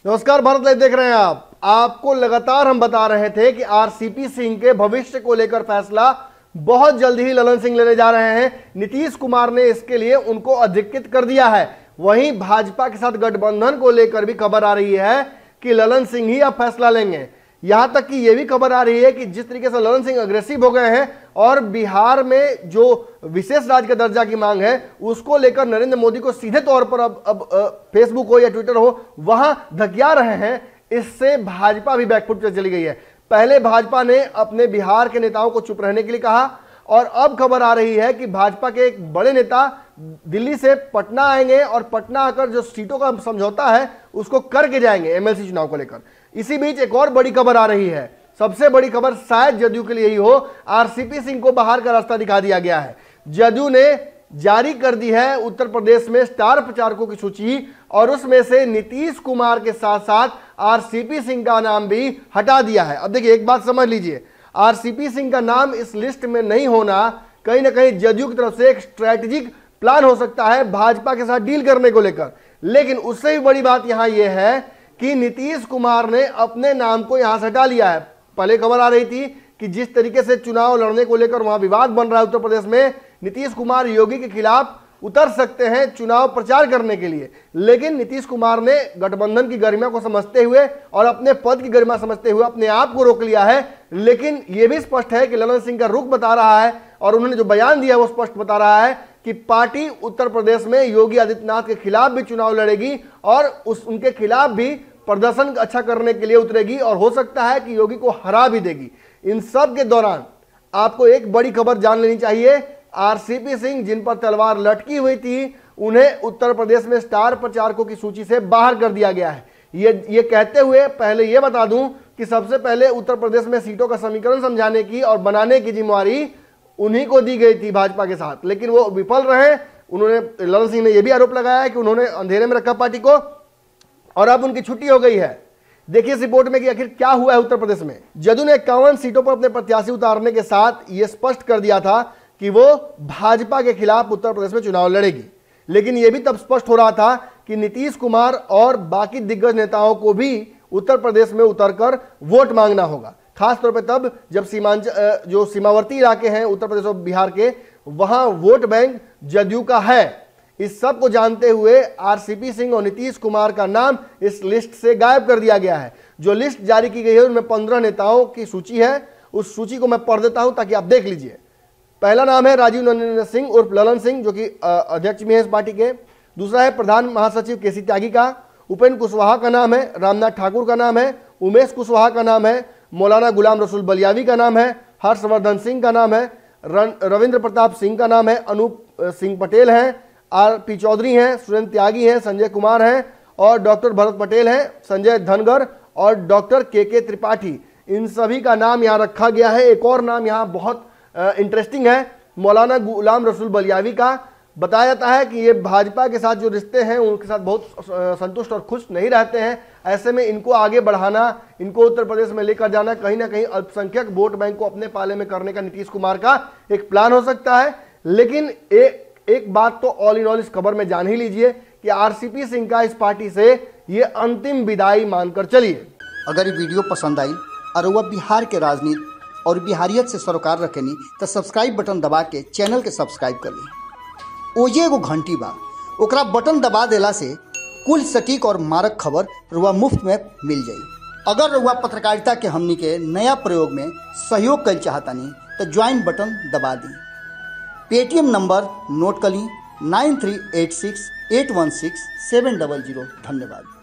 नमस्कार, भारत लाइव देख रहे हैं आप। आपको लगातार हम बता रहे थे कि आरसीपी सिंह के भविष्य को लेकर फैसला बहुत जल्द ही ललन सिंह लेने जा रहे हैं। नीतीश कुमार ने इसके लिए उनको अधिकृत कर दिया है। वहीं भाजपा के साथ गठबंधन को लेकर भी खबर आ रही है कि ललन सिंह ही अब फैसला लेंगे। यहां तक कि यह भी खबर आ रही है कि जिस तरीके से ललन सिंह अग्रेसिव हो गए हैं और बिहार में जो विशेष राज्य का दर्जा की मांग है उसको लेकर नरेंद्र मोदी को सीधे तौर पर अब फेसबुक हो या ट्विटर हो वहां धकिया रहे हैं, इससे भाजपा भी बैकफुट पर चली गई है। पहले भाजपा ने अपने बिहार के नेताओं को चुप रहने के लिए कहा और अब खबर आ रही है कि भाजपा के एक बड़े नेता दिल्ली से पटना आएंगे और पटना आकर जो सीटों का समझौता है उसको करके जाएंगे एमएलसी चुनाव को लेकर। इसी बीच एक और बड़ी खबर आ रही है। सबसे बड़ी खबर शायद जदयू के लिए ही हो, आरसीपी सिंह को बाहर का रास्ता दिखा दिया गया है। जदयू ने जारी कर दी है उत्तर प्रदेश में स्टार प्रचारकों की सूची और उसमें से नीतीश कुमार के साथ साथ आरसीपी सिंह का नाम भी हटा दिया है। अब देखिए, एक बात समझ लीजिए, आरसीपी सिंह का नाम इस लिस्ट में नहीं होना कहीं ना कहीं जदयू की तरफ से एक स्ट्रैटेजिक प्लान हो सकता है भाजपा के साथ डील करने को लेकर। लेकिन उससे भी बड़ी बात यहां यह है कि नीतीश कुमार ने अपने नाम को यहां से हटा लिया है। पहले खबर आ रही थी कि जिस तरीके से चुनाव लड़ने को लेकर वहां विवाद बन रहा है उत्तर प्रदेश में, नीतीश कुमार योगी के खिलाफ उतर सकते हैं चुनाव प्रचार करने के लिए। लेकिन नीतीश कुमार ने गठबंधन की गरिमा को समझते हुए और अपने पद की गरिमा समझते हुए अपने आप को रोक लिया है। लेकिन यह भी स्पष्ट है कि ललन सिंह का रुख बता रहा है और उन्होंने जो बयान दिया वो स्पष्ट बता रहा है कि पार्टी उत्तर प्रदेश में योगी आदित्यनाथ के खिलाफ भी चुनाव लड़ेगी और उनके खिलाफ भी प्रदर्शन अच्छा करने के लिए उतरेगी और हो सकता है कि योगी को हरा भी देगी। इन सब के दौरान आपको एक बड़ी खबर जान लेनी चाहिए। आरसीपी सिंह, जिन पर तलवार लटकी हुई थी, उन्हें उत्तर प्रदेश में स्टार प्रचारकों की सूची से बाहर कर दिया गया है। ये कहते हुए पहले ये बता दूं कि सबसे पहले उत्तर प्रदेश में सीटों का समीकरण समझाने की और बनाने की जिम्मेवारी उन्हीं को दी गई थी भाजपा के साथ, लेकिन वो विफल रहे। उन्होंने, ललन सिंह ने यह भी आरोप लगाया है कि उन्होंने अंधेरे में रखा पार्टी को और अब उनकी छुट्टी हो गई है। देखिए इस रिपोर्ट में कि आखिर क्या हुआ है उत्तर प्रदेश में। जदयू ने 51 सीटों पर अपने प्रत्याशी उतारने के साथ यह स्पष्ट कर दिया था कि वो भाजपा के खिलाफ उत्तर प्रदेश में चुनाव लड़ेगी। लेकिन यह भी तब स्पष्ट हो रहा था कि नीतीश कुमार और बाकी दिग्गज नेताओं को भी उत्तर प्रदेश में उतरकर वोट मांगना होगा, खासतौर पर तब जब जो सीमावर्ती इलाके हैं उत्तर प्रदेश और बिहार के, वहां वोट बैंक जदयू का है। इस सब को जानते हुए आरसीपी सिंह और नीतीश कुमार का नाम इस लिस्ट से गायब कर दिया गया है। जो लिस्ट जारी की गई है उनमें 15 नेताओं की सूची है। उस सूची को मैं पढ़ देता हूं ताकि आप देख लीजिए। पहला नाम है राजीव नंदन सिंह उर्फ ललन सिंह, जो कि अध्यक्ष भी है इस पार्टी के। दूसरा है प्रधान महासचिव केसी त्यागी का। उपेंद्र कुशवाहा का नाम है। रामनाथ ठाकुर का नाम है। उमेश कुशवाहा का नाम है। मौलाना गुलाम रसूल बलियावी का नाम है। हर्षवर्धन सिंह का नाम है। रविंद्र प्रताप सिंह का नाम है। अनूप सिंह पटेल हैं। आरपी चौधरी हैं। सुरेंद्र त्यागी हैं। संजय कुमार हैं और डॉक्टर भरत पटेल हैं। संजय धनगर और डॉक्टर के त्रिपाठी, इन सभी का नाम यहाँ रखा गया है। एक और नाम यहाँ बहुत इंटरेस्टिंग है, मौलाना गुलाम रसूल बलियावी का। बताया जाता है कि ये भाजपा के साथ जो रिश्ते हैं उनके साथ बहुत संतुष्ट और खुश नहीं रहते हैं। ऐसे में इनको आगे बढ़ाना, इनको उत्तर प्रदेश में लेकर जाना, कहीं ना कहीं अल्पसंख्यक वोट बैंक को अपने पाले में करने का नीतीश कुमार का एक प्लान हो सकता है। लेकिन एक बात तो ऑल इन ऑल इस खबर में जान ही लीजिए कि आरसीपी सिंह का इस पार्टी से ये अंतिम विदाई मानकर चलिए। अगर ये वीडियो पसंद आई और वह बिहार के राजनीति और बिहारियत से सरोकार रखेनी तो सब्सक्राइब बटन दबा के चैनल के सब्सक्राइब कर ली। ओजे एगो घंटी बा, ओकरा बटन दबा देला से कुल सटीक और मारक खबर रुआ मुफ्त में मिल जाई। अगर रुआ पत्रकारिता के हमनी के नया प्रयोग में सहयोग कर चाहतानी तो ज्वाइन बटन दबा दी। पेटीएम नंबर नोट कर ली 9386816700। धन्यवाद।